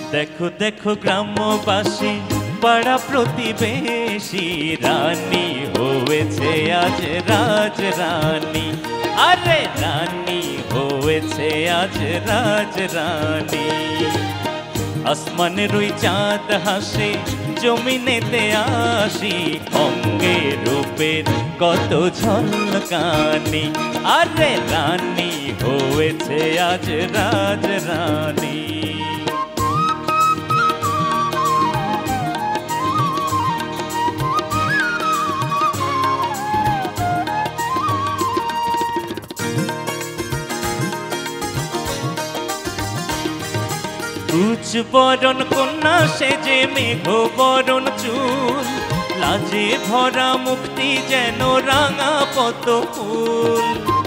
দেখো দেখো গ্রামবাসী পাড়া প্রতিবেশী, রানী হয়েছে আজ রাজরানী। আরে রানী হয়েছে আজ রাজরানী। আসমানের ওই চাঁদ হাসে জমিনেতে আসি, অঙ্গে রূপের কত ঝলকানি। আরে রানী হয়েছে আজ রাজরানী। উচ্চ বরণ কন্যা সেজে মেঘ বরণ চুল, লাজে ভরা মুক্তি যেন রাঙা পদ্ম ফুল।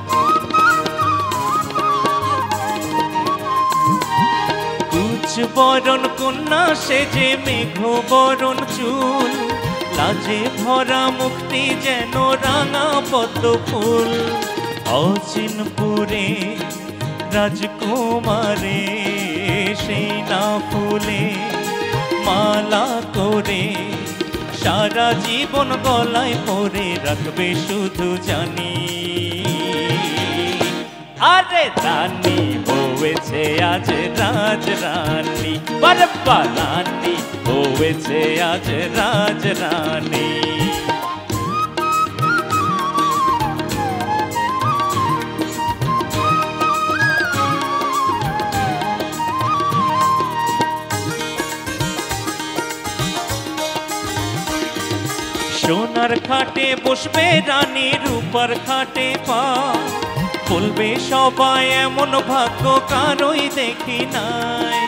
উচ্চ বরণ কন্যা সেজে মেঘ বরণ চুল, লাজে ভরা মুক্তি যেন রাঙা পদ্ম ফুল। অচিনপুরে রাজকুমারে সেই না ফুলে মালা করে সারা জীবন গলায় পরে রাখবে শুধু জানি। আরে রানী হয়েছে আজ রাজরানী, বারবা রানী হয়েছে আজ রাজরানী। সোনার খাটে বসবে রানী, রূপার খাটে পা, বলবে সবাই এমন ভাগ্য কারোই দেখি নাই।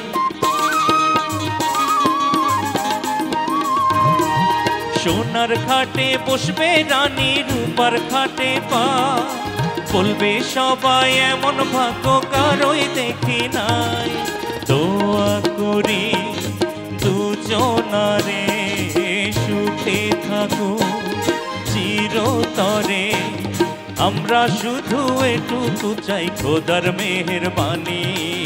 সোনার খাটে বসবে রানী, রূপার খাটে পা, বলবে সবাই এমন ভাগ্য কারোই দেখি নাই। দোয়া করি দুজনারে সুখে থাকো চিরতরে, আমরা শুধু এটুকু চাই খোদার মেহেরবানি।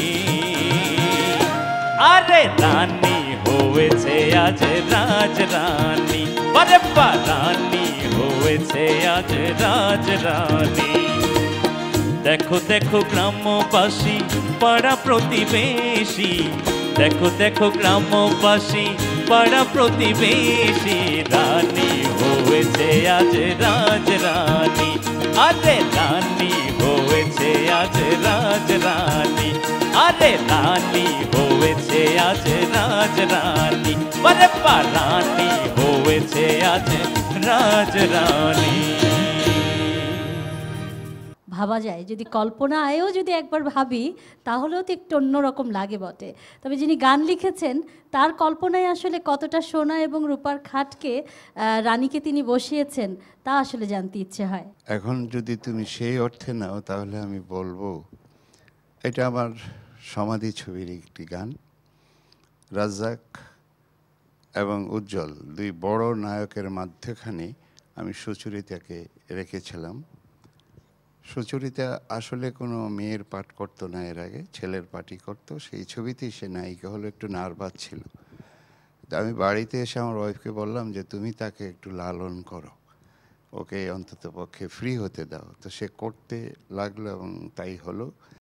আরে রানী হয়েছে আজ রাজরানী, বারবা রানী হয়েছে আজ রাজরানী। দেখো দেখো গ্রামবাসী পাড়া প্রতিবেশী, দেখো দেখো গ্রামবাসী পাড়া প্রতিবেশী, রানী হয়েছে আজ রাজরানী। আরে রানী হয়েছে আজ রাজরানী। আরে রানী হয়েছে আজ রাজরানী, বারবা রানী হয়েছে আজ রাজরানী। ভাবা যায়, যদি কল্পনায়ও যদি একবার ভাবি তাহলেও তো একটু অন্যরকম লাগে বটে। তবে যিনি গান লিখেছেন তার কল্পনায় আসলে কতটা সোনা এবং রূপার খাটকে রানীকে তিনি বসিয়েছেন তা আসলে জানতে ইচ্ছে হয়। এখন যদি তুমি সেই অর্থে নাও তাহলে আমি বলবো এটা আমার সমাধি ছবির একটি গান। রাজ্জাক এবং উজ্জ্বল দুই বড় নায়কের মাঝখানে আমি সুচরিতাকে রেখেছিলাম। সুচরিতা আসলে কোনো মেয়ের পাঠ করতো না, এর আগে ছেলের পাঠই করতো। সেই ছবিতেই সে নায়িকা হলো, একটু নার্ভাস ছিল। আমি বাড়িতে এসে আমার ওয়াইফকে বললাম যে তুমি তাকে একটু লালন করো, ওকে অন্তত পক্ষে ফ্রি হতে দাও। তো সে করতে লাগলো এবং তাই হলো।